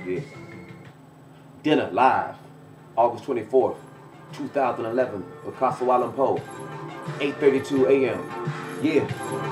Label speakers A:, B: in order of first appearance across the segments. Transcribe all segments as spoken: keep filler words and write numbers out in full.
A: Yeah. Dinner live, August twenty-fourth, two thousand eleven, PiKaHsSo Island Poe, eight thirty-two a m Yeah.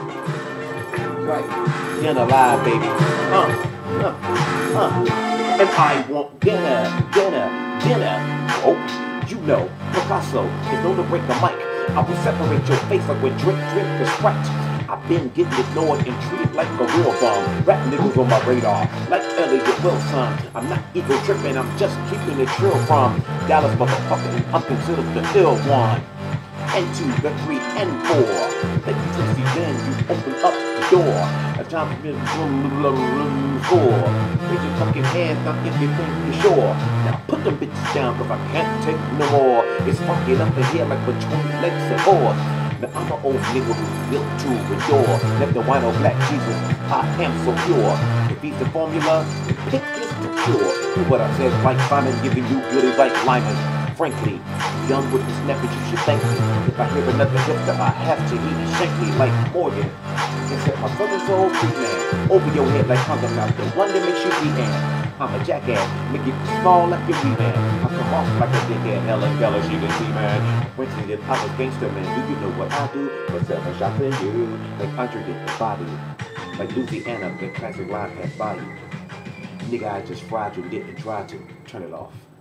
A: Right. Dinner live, baby. Uh, uh, uh. And I want dinner, dinner, dinner. Oh, you know, PiKaHsSo is known to break the mic. I will separate your face like when drink, drink the Sprite. I've been getting ignored and treated like a war bomb. Rap niggas on my radar, like Elliot Wilson. I'm not ego tripping, I'm just keeping it true from Dallas, motherfucker. I'm considered the ill one. And two, the three, and four. Then you see, then you open up the door. A time to be score. Raise your fucking hands, not everything you sure. Now put them bitches down, cause I can't take no more. It's fucking up in here like between legs and oars. Now I'm an old nigga who's built to endure. Left the wino black Jesus, I am so pure. If he's the formula, the pick is the cure. Do what I said, like Simon, giving you goodies like Lyman. Frankly, young with this nephew, you should thank me. If I hear another hipster, I have to eat and shake me like Morgan. Except my southern soul free man, over your head like hunger mouth, the one that makes you be man. I'm a jackass, make it small like your wee man. I come off like a dickhead, Helen Keller, she can see man. When she did, I'm a gangster man, do you know what I do? But seven shots in you, like Andre did the body. Like Louisiana, the classic ride passed by you. Nigga, I just fried you, didn't try to turn it off.